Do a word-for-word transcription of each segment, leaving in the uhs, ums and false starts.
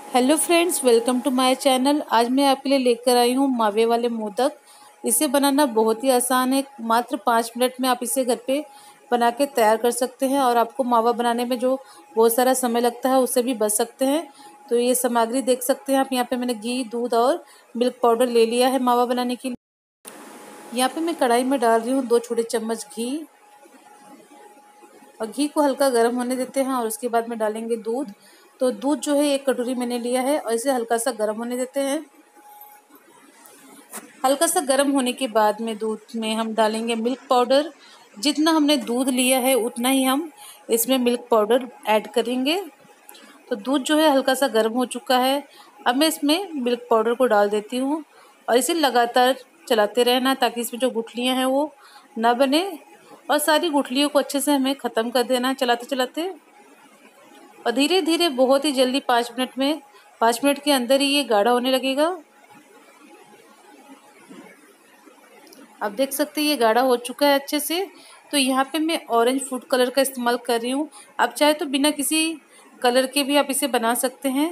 Hello friends, welcome to my channel. आज मैं आपके लिए लेकर आई हूँ मावे वाले मोदक। इसे बनाना बहुत ही आसान है। मात्र पाँच मिनट में आप इसे घर पे बना के तैयार कर सकते हैं और आपको मावा बनाने में जो बहुत सारा समय लगता है उससे भी बच सकते हैं। तो ये सामग्री देख सकते हैं आप। यहाँ पे मैंने घी, दूध और मिल्क पाउडर ले लिया है मावा बनाने के लिए। यहाँ पे मैं कढ़ाई में डाल रही हूँ दो छोटे चम्मच घी और घी को हल्का गर्म होने देते हैं और उसके बाद में डालेंगे दूध। तो दूध जो है एक कटोरी मैंने लिया है और इसे हल्का सा गर्म होने देते हैं। हल्का सा गर्म होने के बाद में दूध में हम डालेंगे मिल्क पाउडर। जितना हमने दूध लिया है उतना ही हम इसमें मिल्क पाउडर ऐड करेंगे। तो दूध जो है हल्का सा गर्म हो चुका है। अब मैं इसमें मिल्क पाउडर को डाल देती हूँ और इसे लगातार चलाते रहना ताकि इसमें जो गुठलियाँ हैं वो ना बने और सारी गुठलियों को अच्छे से हमें ख़त्म कर देना चलाते चलाते। और धीरे धीरे बहुत ही जल्दी पाँच मिनट में पाँच मिनट के अंदर ही ये गाढ़ा होने लगेगा। आप देख सकते हैं ये गाढ़ा हो चुका है अच्छे से। तो यहाँ पे मैं ऑरेंज फूड कलर का इस्तेमाल कर रही हूँ। आप चाहे तो बिना किसी कलर के भी आप इसे बना सकते हैं।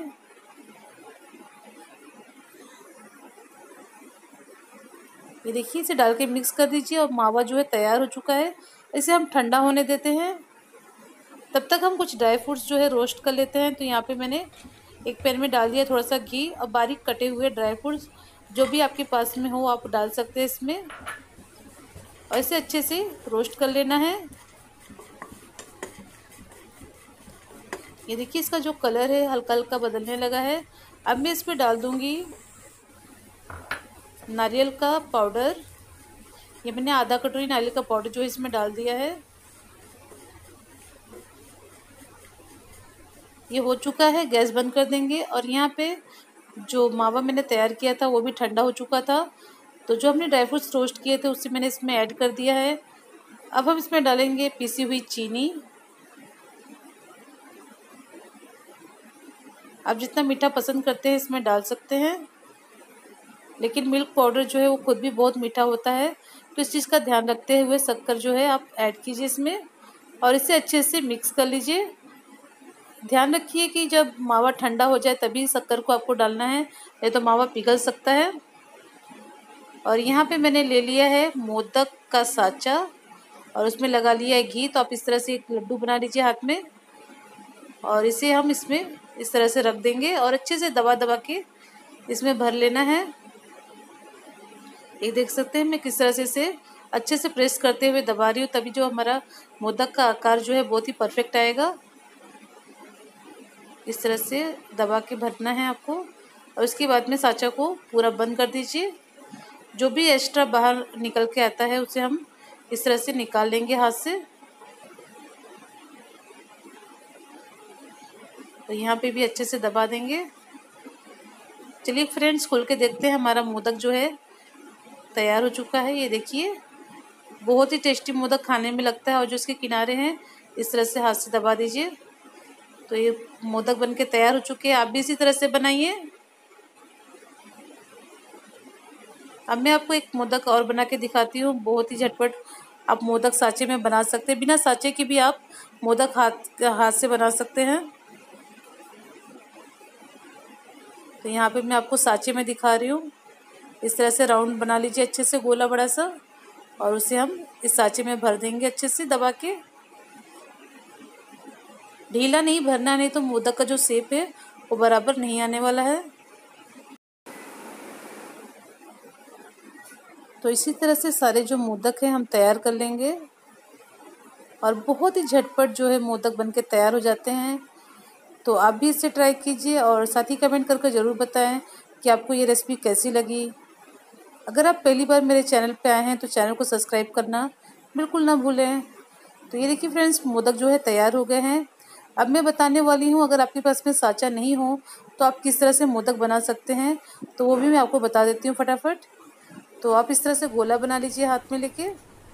ये देखिए, इसे डाल के मिक्स कर दीजिए और मावा जो है तैयार हो चुका है। इसे हम ठंडा होने देते हैं। तब तक हम कुछ ड्राई फ्रूट्स जो है रोस्ट कर लेते हैं। तो यहाँ पे मैंने एक पैन में डाल दिया थोड़ा सा घी और बारीक कटे हुए ड्राई फ्रूट्स जो भी आपके पास में हो आप डाल सकते हैं इसमें और इसे अच्छे से रोस्ट कर लेना है। ये देखिए, इसका जो कलर है हल्का हल्का बदलने लगा है। अब मैं इसमें डाल दूंगी नारियल का पाउडर। ये मैंने आधा कटोरी नारियल का पाउडर जो है इसमें डाल दिया है। ये हो चुका है, गैस बंद कर देंगे। और यहाँ पे जो मावा मैंने तैयार किया था वो भी ठंडा हो चुका था। तो जो हमने ड्राई फ्रूट्स रोस्ट किए थे उससे मैंने इसमें ऐड कर दिया है। अब हम इसमें डालेंगे पीसी हुई चीनी। आप जितना मीठा पसंद करते हैं इसमें डाल सकते हैं, लेकिन मिल्क पाउडर जो है वो खुद भी बहुत मीठा होता है। तो इस चीज़ का ध्यान रखते हुए शक्कर जो है आप ऐड कीजिए इसमें और इसे अच्छे से मिक्स कर लीजिए। ध्यान रखिए कि जब मावा ठंडा हो जाए तभी शक्कर को आपको डालना है, नहीं तो मावा पिघल सकता है। और यहाँ पे मैंने ले लिया है मोदक का साँचा और उसमें लगा लिया है घी। तो आप इस तरह से एक लड्डू बना लीजिए हाथ में और इसे हम इसमें इस तरह से रख देंगे और अच्छे से दबा दबा के इसमें भर लेना है। ये देख सकते हैं मैं किस तरह से इसे अच्छे से प्रेस करते हुए दबा रही हूँ, तभी जो हमारा मोदक का आकार जो है बहुत ही परफेक्ट आएगा। इस तरह से दबा के भरना है आपको और उसके बाद में साँचा को पूरा बंद कर दीजिए। जो भी एक्स्ट्रा बाहर निकल के आता है उसे हम इस तरह से निकाल लेंगे हाथ से। तो यहाँ पे भी अच्छे से दबा देंगे। चलिए फ्रेंड्स, खोल के देखते हैं हमारा मोदक जो है तैयार हो चुका है। ये देखिए, बहुत ही टेस्टी मोदक खाने में लगता है। और जो इसके किनारे हैं इस तरह से हाथ से दबा दीजिए। तो ये मोदक बनके तैयार हो चुके हैं। आप भी इसी तरह से बनाइए। अब मैं आपको एक मोदक और बना के दिखाती हूँ। बहुत ही झटपट आप मोदक साँचे में बना सकते हैं। बिना साँचे के भी आप मोदक हाथ हाथ से बना सकते हैं। तो यहाँ पे मैं आपको साँचे में दिखा रही हूँ। इस तरह से राउंड बना लीजिए अच्छे से, गोला बड़ा सा, और उसे हम इस साँचे में भर देंगे अच्छे से दबा के। ढीला नहीं भरना, नहीं तो मोदक का जो शेप है वो बराबर नहीं आने वाला है। तो इसी तरह से सारे जो मोदक हैं हम तैयार कर लेंगे और बहुत ही झटपट जो है मोदक बनके तैयार हो जाते हैं। तो आप भी इसे ट्राई कीजिए और साथ ही कमेंट करके ज़रूर बताएं कि आपको ये रेसिपी कैसी लगी। अगर आप पहली बार मेरे चैनल पे आए हैं तो चैनल को सब्सक्राइब करना बिल्कुल ना भूलें। तो ये देखिए फ्रेंड्स, मोदक जो है तैयार हो गए हैं। अब मैं बताने वाली हूँ, अगर आपके पास में साँचा नहीं हो तो आप किस तरह से मोदक बना सकते हैं, तो वो भी मैं आपको बता देती हूँ फटाफट। तो आप इस तरह से गोला बना लीजिए हाथ में लेके।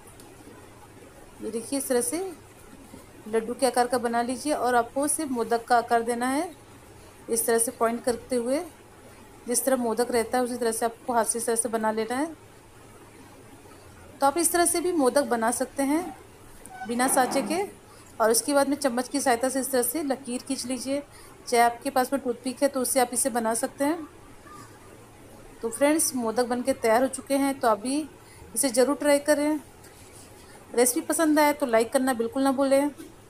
ये देखिए, इस तरह से लड्डू के आकार का बना लीजिए और आपको सिर्फ मोदक का आकार देना है। इस तरह से पॉइंट करते हुए जिस तरह मोदक रहता है उसी तरह से आपको हाथ से इस तरह से बना लेना है। तो आप इस तरह से भी मोदक बना सकते हैं बिना साँचे के। और उसके बाद में चम्मच की सहायता से इस तरह से लकीर खींच लीजिए चाहे आपके पास में टूथपिक है तो उससे आप इसे बना सकते हैं। तो फ्रेंड्स, मोदक बनके तैयार हो चुके हैं, तो अभी इसे ज़रूर ट्राई करें। रेसिपी पसंद आए तो लाइक करना बिल्कुल ना भूलें।